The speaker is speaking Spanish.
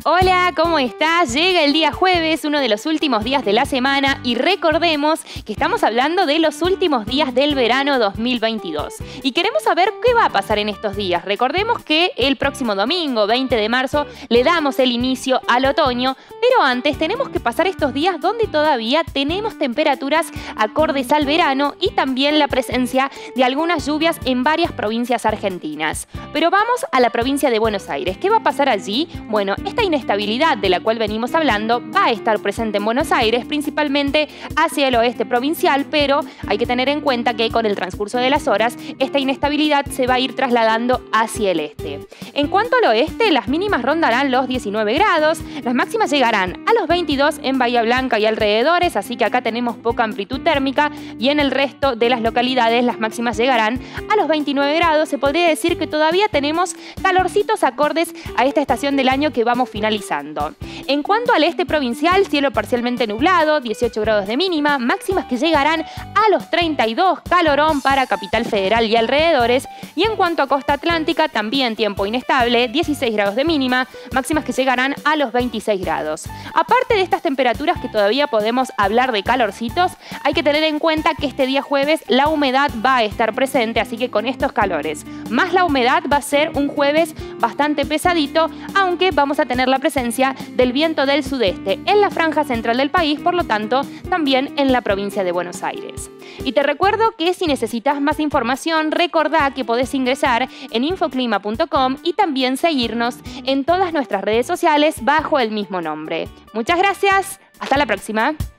Hola, ¿cómo estás? Llega el día jueves, uno de los últimos días de la semana, y recordemos que estamos hablando de los últimos días del verano 2022. Y queremos saber qué va a pasar en estos días. Recordemos que el próximo domingo, 20 de marzo, le damos el inicio al otoño, pero antes tenemos que pasar estos días donde todavía tenemos temperaturas acordes al verano y también la presencia de algunas lluvias en varias provincias argentinas. Pero vamos a la provincia de Buenos Aires. ¿Qué va a pasar allí? Bueno, esta inestabilidad de la cual venimos hablando va a estar presente en Buenos Aires, principalmente hacia el oeste provincial, pero hay que tener en cuenta que con el transcurso de las horas, esta inestabilidad se va a ir trasladando hacia el este. En cuanto al oeste, las mínimas rondarán los 19 grados, las máximas llegarán a los 22 en Bahía Blanca y alrededores, así que acá tenemos poca amplitud térmica, y en el resto de las localidades las máximas llegarán a los 29 grados. Se podría decir que todavía tenemos calorcitos acordes a esta estación del año que vamos finalizando. En cuanto al este provincial, cielo parcialmente nublado, 18 grados de mínima, máximas que llegarán a los 32, calorón para Capital Federal y alrededores. Y en cuanto a costa atlántica, también tiempo inestable, 16 grados de mínima, máximas que llegarán a los 26 grados. Aparte de estas temperaturas que todavía podemos hablar de calorcitos, hay que tener en cuenta que este día jueves la humedad va a estar presente, así que con estos calores más la humedad va a ser un jueves bastante pesadito, aunque vamos a tener la presencia del viento del sudeste en la franja central del país, por lo tanto también en la provincia de Buenos Aires. Y te recuerdo que si necesitas más información, recordá que podés ingresar en infoclima.com y también seguirnos en todas nuestras redes sociales bajo el mismo nombre. Muchas gracias, hasta la próxima.